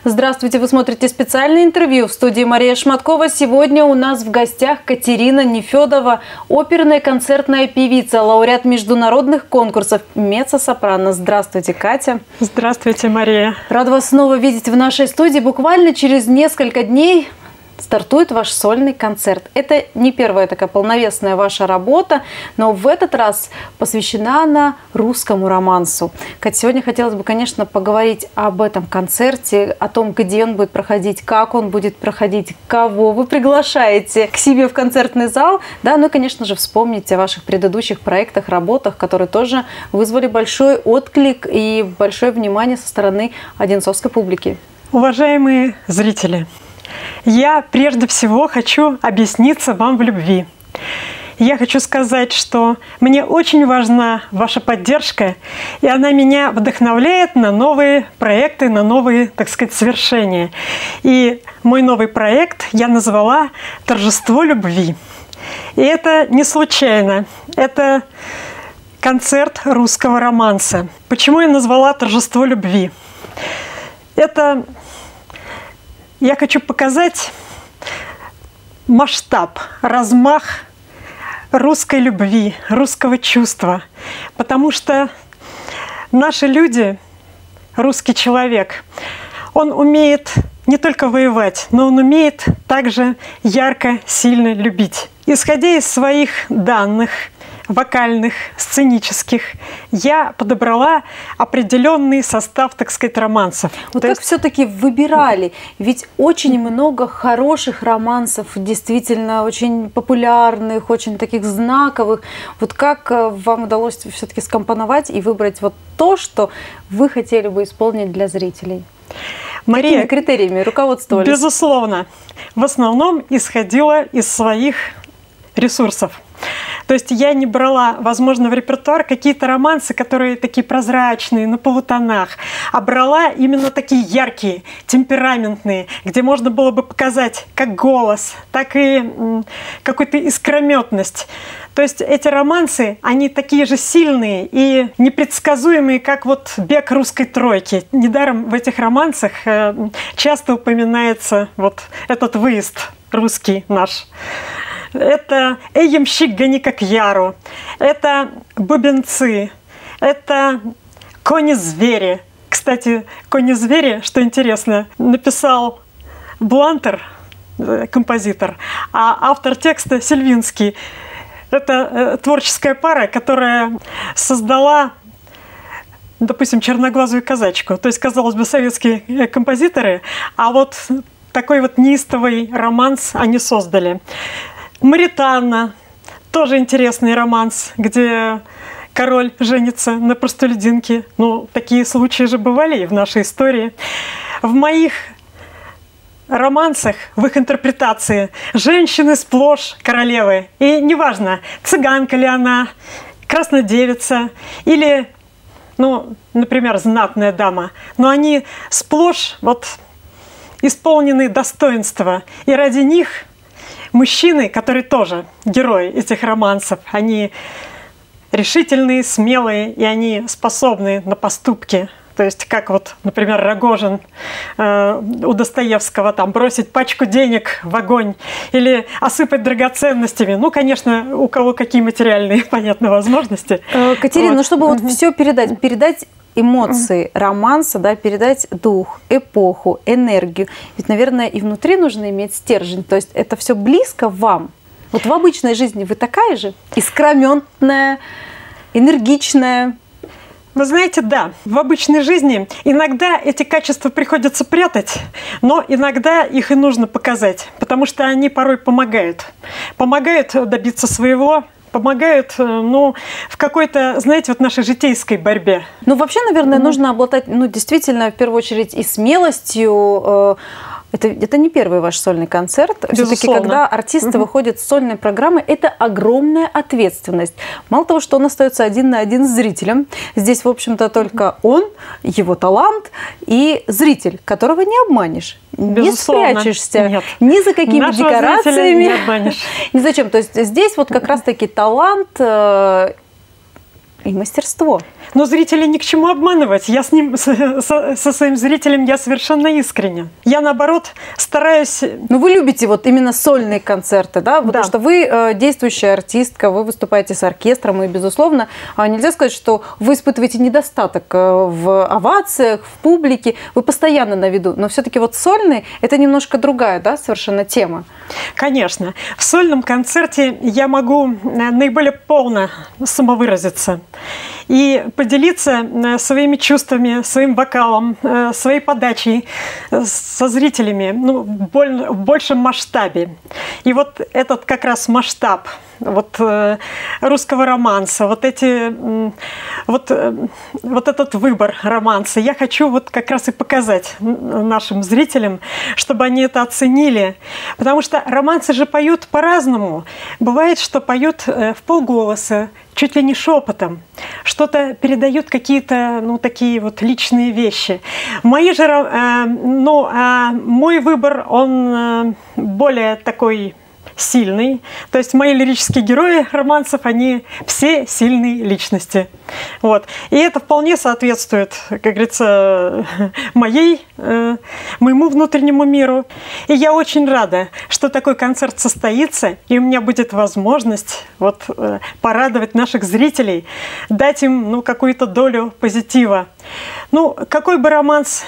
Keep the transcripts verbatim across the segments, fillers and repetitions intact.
Здравствуйте, вы смотрите специальное интервью. В студии Мария Шматкова. Сегодня у нас в гостях Катерина Нефедова, оперная концертная певица, лауреат международных конкурсов, меццо-сопрано. Здравствуйте, Катя. Здравствуйте, Мария. Рада вас снова видеть в нашей студии. Буквально через несколько дней стартует ваш сольный концерт. Это не первая такая полновесная ваша работа, но в этот раз посвящена она русскому романсу. Катя, сегодня хотелось бы, конечно, поговорить об этом концерте, о том, где он будет проходить, как он будет проходить, кого вы приглашаете к себе в концертный зал. Да, ну и, конечно же, вспомнить о ваших предыдущих проектах, работах, которые тоже вызвали большой отклик и большое внимание со стороны одинцовской публики. Уважаемые зрители, я прежде всего хочу объясниться вам в любви. Я хочу сказать, что мне очень важна ваша поддержка, и она меня вдохновляет на новые проекты, на новые, так сказать, свершения. И мой новый проект я назвала «Торжество любви». И это не случайно. Это концерт русского романса. Почему я назвала «Торжество любви»? Это... Я хочу показать масштаб, размах русской любви, русского чувства. Потому что наши люди, русский человек, он умеет не только воевать, но он умеет также ярко, сильно любить. Исходя из своих данных, вокальных, сценических, я подобрала определенный состав, так сказать, романсов. Вот То как есть... все-таки выбирали? Ведь очень много хороших романсов, действительно очень популярных, очень таких знаковых. Вот как вам удалось все-таки скомпоновать и выбрать вот то, что вы хотели бы исполнить для зрителей? Мария, какими критериями руководствовались? Безусловно. В основном исходила из своих ресурсов. То есть я не брала, возможно, в репертуар какие-то романсы, которые такие прозрачные, на полутонах, а брала именно такие яркие, темпераментные, где можно было бы показать как голос, так и какую-то искрометность. То есть эти романсы, они такие же сильные и непредсказуемые, как вот бег русской тройки. Недаром в этих романсах часто упоминается вот этот выезд русский наш. Это «Эй, ямщик, гони как яру», это «Бубенцы», это «Кони-звери». Кстати, «Кони-звери», что интересно, написал Блантер, композитор, а автор текста Сильвинский. Это творческая пара, которая создала, допустим, «Черноглазую казачку». То есть, казалось бы, советские композиторы, а вот такой вот неистовый романс они создали. «Маританна» – тоже интересный романс, где король женится на простолюдинке. Ну, такие случаи же бывали и в нашей истории. В моих романсах, в их интерпретации, женщины сплошь королевы. И неважно, цыганка ли она, краснодевица или, ну, например, знатная дама. Но они сплошь вот исполнены достоинства. И ради них мужчины, которые тоже герои этих романсов, они решительные, смелые, и они способны на поступки. То есть, как вот, например, Рогожин э, у Достоевского, там, бросить пачку денег в огонь или осыпать драгоценностями. Ну, конечно, у кого какие материальные, понятно, возможности. Катерина, вот. ну, чтобы вот все передать, передать эмоции романса, да, передать дух, эпоху, энергию. Ведь, наверное, и внутри нужно иметь стержень. То есть это все близко вам. Вот в обычной жизни вы такая же? Искрометная, энергичная? Вы знаете, да, в обычной жизни иногда эти качества приходится прятать, но иногда их и нужно показать, потому что они порой помогают. Помогают добиться своего, помогают, ну, в какой-то, знаете, вот нашей житейской борьбе. Ну, вообще, наверное, mm-hmm. нужно обладать, ну, действительно, в первую очередь, и смелостью. Это, это не первый ваш сольный концерт. Все-таки, когда артисты mm-hmm. выходят с сольной программы, это огромная ответственность. Мало того, что он остается один на один с зрителем, здесь, в общем-то, только он, его талант и зритель, которого не обманешь. Безусловно. Не спрячешься Нет. ни за какими Нашего декорациями. Не обманешь. Ни зачем. То есть здесь вот как раз-таки талант И мастерство. Но зрителей ни к чему обманывать. Я с ним, со, со своим зрителем я совершенно искренне. Я, наоборот, стараюсь... Но вы любите вот именно сольные концерты, да? Потому да. что вы э, действующая артистка, вы выступаете с оркестром, и, безусловно, нельзя сказать, что вы испытываете недостаток в овациях, в публике. Вы постоянно на виду. Но все-таки вот сольные – это немножко другая, да, совершенно тема. Конечно. В сольном концерте я могу наиболее полно самовыразиться и поделиться своими чувствами, своим вокалом, своей подачей со зрителями, ну, в большем масштабе. И вот этот как раз масштаб вот русского романса, вот эти, вот, вот этот выбор романса, я хочу вот как раз и показать нашим зрителям, чтобы они это оценили, потому что романсы же поют по-разному. Бывает, что поют в полголоса, чуть ли не шепотом, что-то передают, какие-то, ну, такие вот личные вещи. Мои же, э, ну, э, мой выбор, он э, более такой сильный. То есть мои лирические герои романсов, они все сильные личности. Вот. И это вполне соответствует, как говорится, моей, э, моему внутреннему миру. И я очень рада, что такой концерт состоится, и у меня будет возможность вот, э, порадовать наших зрителей, дать им, ну, какую-то долю позитива. Ну, какой бы романс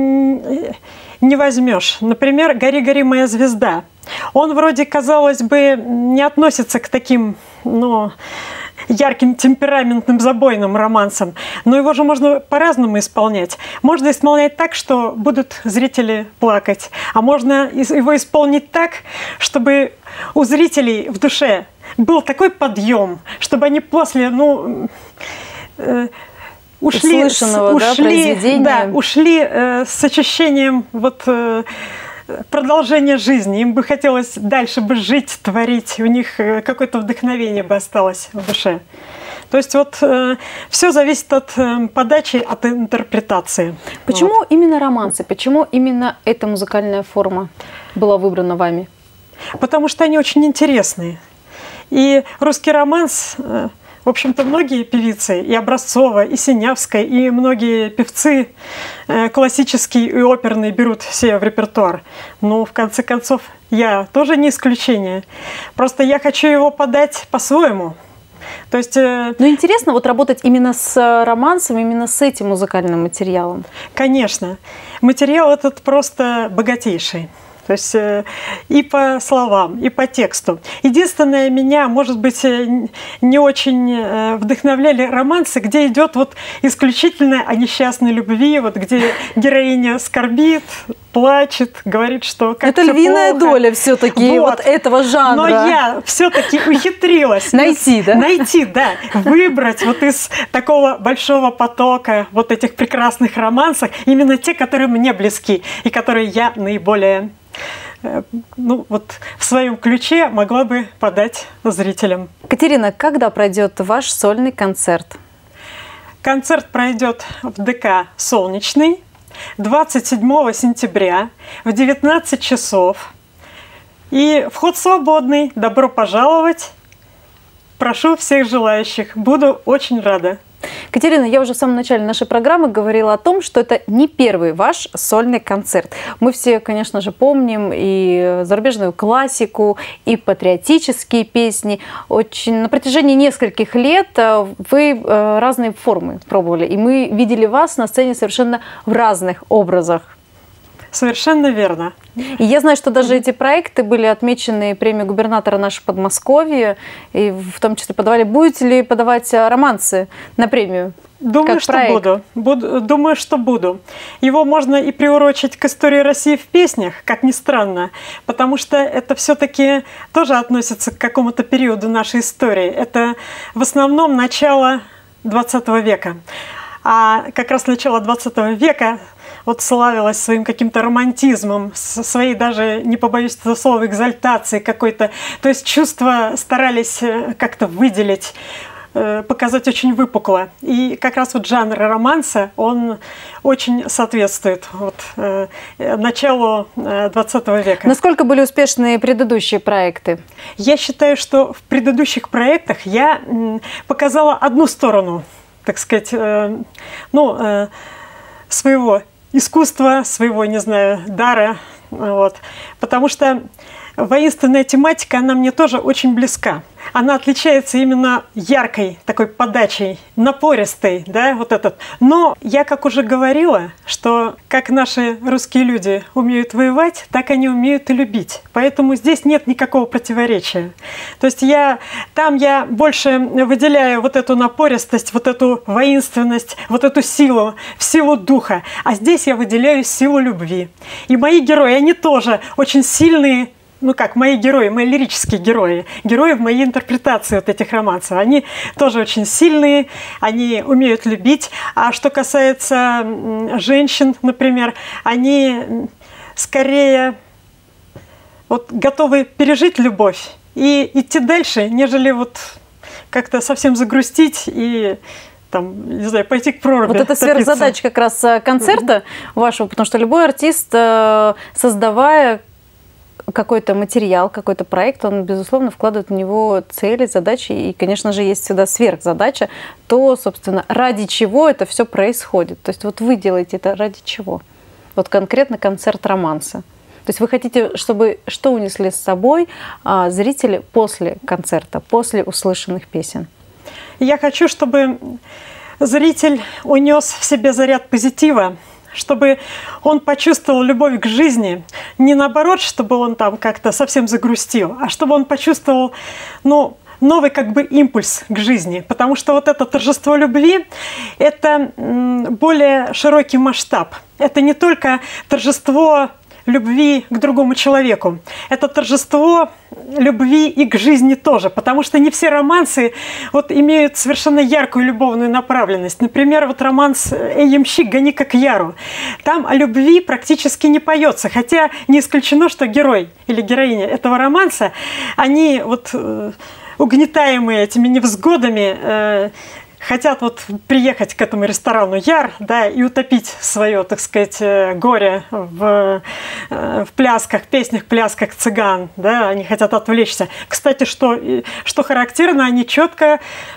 не возьмешь. Например, «Гори, гори, моя звезда». Он вроде, казалось бы, не относится к таким, ну, ярким, темпераментным, забойным романсам. Но его же можно по-разному исполнять. Можно исполнять так, что будут зрители плакать. А можно его исполнить так, чтобы у зрителей в душе был такой подъем, чтобы они после, ну... Э, ушли, услышанного, ушли, да, произведения. Да, ушли э, с ощущением вот... Э, продолжение жизни. Им бы хотелось дальше бы жить, творить. У них какое-то вдохновение бы осталось в душе. То есть вот э, все зависит от э, подачи, от интерпретации. Почему вот. именно романсы? Почему именно эта музыкальная форма была выбрана вами? Потому что они очень интересные. И русский романс... Э, В общем-то, многие певицы, и Образцова, и Синявская, и многие певцы классические и оперные берут себе в репертуар. Но, в конце концов, я тоже не исключение. Просто я хочу его подать по-своему. То есть... Ну, интересно вот работать именно с романсом, именно с этим музыкальным материалом. Конечно. Материал этот просто богатейший. То есть и по словам, и по тексту. Единственное, меня, может быть, не очень вдохновляли романсы, где идет вот исключительно о несчастной любви, вот где героиня скорбит, плачет, говорит, что как это львиная плохо. Доля все-таки вот. вот этого жанра. Но я все-таки ухитрилась найти, да? Найти, да, выбрать вот из такого большого потока вот этих прекрасных романсов именно те, которые мне близки и которые я наиболее, ну, вот в своем ключе могла бы подать зрителям. Катерина, когда пройдет ваш сольный концерт? Концерт пройдет в ДК «Солнечный» двадцать седьмого сентября в девятнадцать часов. И вход свободный. Добро пожаловать. Прошу всех желающих. Буду очень рада. Катерина, я уже в самом начале нашей программы говорила о том, что это не первый ваш сольный концерт. Мы все, конечно же, помним и зарубежную классику, и патриотические песни. Очень на протяжении нескольких лет вы разные формы пробовали, и мы видели вас на сцене совершенно в разных образах. Совершенно верно. И я знаю, что даже эти проекты были отмечены премией губернатора нашего Подмосковья, и в том числе подавали. Будете ли подавать романсы на премию? Думаю, как что проект? буду. буду. Думаю, что буду. Его можно и приурочить к истории России в песнях, как ни странно, потому что это все-таки тоже относится к какому-то периоду нашей истории. Это в основном начало двадцатого века. А как раз начало двадцатого века вот славилась своим каким-то романтизмом, своей даже, не побоюсь этого слова, экзальтацией какой-то. То есть чувства старались как-то выделить, показать очень выпукло. И как раз вот жанр романса, он очень соответствует вот, э, началу двадцатого века. Насколько были успешны предыдущие проекты? Я считаю, что в предыдущих проектах я показала одну сторону, так сказать, э, ну, э, своего искусства, своего, не знаю, дара. Вот. Потому что воинственная тематика, она мне тоже очень близка. Она отличается именно яркой такой подачей, напористой, да, вот этот. Но я, как уже говорила, что как наши русские люди умеют воевать, так они умеют и любить. Поэтому здесь нет никакого противоречия. То есть я, там я больше выделяю вот эту напористость, вот эту воинственность, вот эту силу, силу духа. А здесь я выделяю силу любви. И мои герои, они тоже очень сильные. Ну как, мои герои, мои лирические герои, герои в моей интерпретации вот этих романсов, они тоже очень сильные, они умеют любить. А что касается женщин, например, они скорее вот готовы пережить любовь и идти дальше, нежели вот как-то совсем загрустить и там, не знаю, пойти к проруби. Вот это сверхзадача как раз концерта вашего, потому что любой артист, создавая какой-то материал, какой-то проект, он, безусловно, вкладывает в него цели, задачи, и, конечно же, есть всегда сверхзадача, то, собственно, ради чего это все происходит. То есть вот вы делаете это ради чего? Вот конкретно концерт романса. То есть вы хотите, чтобы что унесли с собой а, зрители после концерта, после услышанных песен? Я хочу, чтобы зритель унес в себе заряд позитива, чтобы он почувствовал любовь к жизни, не наоборот, чтобы он там как-то совсем загрустил, а чтобы он почувствовал, ну, новый как бы импульс к жизни, потому что вот это торжество любви – это более широкий масштаб. Это не только торжество любви к другому человеку. Это торжество любви и к жизни тоже, потому что не все романсы вот имеют совершенно яркую любовную направленность. Например, вот романс «Эй, ямщик, гони-ка к яру». Там о любви практически не поется, хотя не исключено, что герой или героиня этого романса, они вот угнетаемые этими невзгодами, хотят вот приехать к этому ресторану Яр, да, и утопить свое, так сказать, горе в, в плясках, песнях, плясках цыган, да, они хотят отвлечься. Кстати, что, что характерно, они четко,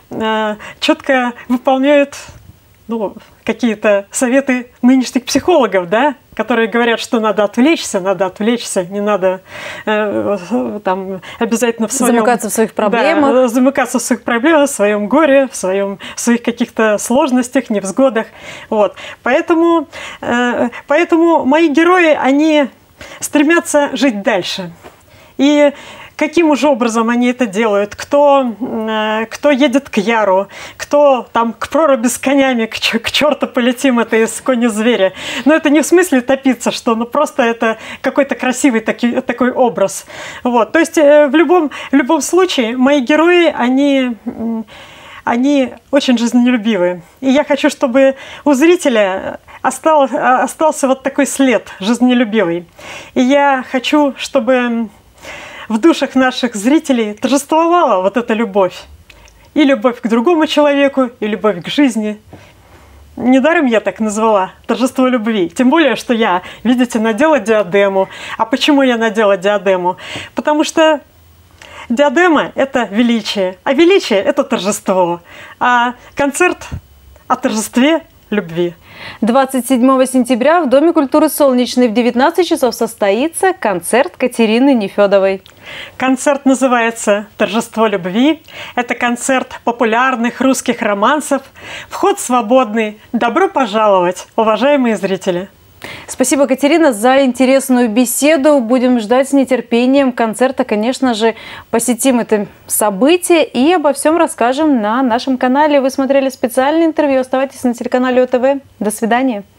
четко выполняют, ну, какие-то советы нынешних психологов, да, которые говорят, что надо отвлечься, надо отвлечься, не надо э, там обязательно в своем... Замыкаться в своих проблемах. Да, замыкаться в своих проблемах, в своем горе, в, своем, в своих каких-то сложностях, невзгодах. Вот. Поэтому, э, поэтому мои герои, они стремятся жить дальше. И каким уже образом они это делают? Кто, кто едет к Яру, кто там к проруби с конями, к, к черту полетим, это из кони зверя. Но это не в смысле топиться, что ну просто это какой-то красивый таки, такой образ. Вот. То есть в любом, в любом случае мои герои, они, они очень жизнелюбивые. И я хочу, чтобы у зрителя остал, остался вот такой след жизнелюбивый. И я хочу, чтобы в душах наших зрителей торжествовала вот эта любовь. И любовь к другому человеку, и любовь к жизни. Недаром я так назвала торжество любви. Тем более, что я, видите, надела диадему. А почему я надела диадему? Потому что диадема – это величие, а величие – это торжество. А концерт о торжестве любви. двадцать седьмого сентября в Доме культуры «Солнечный» в девятнадцать часов состоится концерт Катерины Нефёдовой. Концерт называется «Торжество любви». Это концерт популярных русских романсов. Вход свободный. Добро пожаловать, уважаемые зрители! Спасибо, Катерина, за интересную беседу. Будем ждать с нетерпением концерта. Конечно же, посетим это событие и обо всем расскажем на нашем канале. Вы смотрели специальное интервью. Оставайтесь на телеканале ОТВ. До свидания.